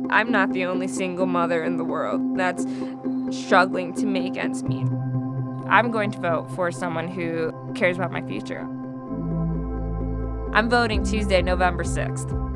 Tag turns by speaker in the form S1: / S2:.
S1: I'm not the only single mother in the world that's struggling to make ends meet. I'm going to vote for someone who cares about my future. I'm voting Tuesday, November 6th.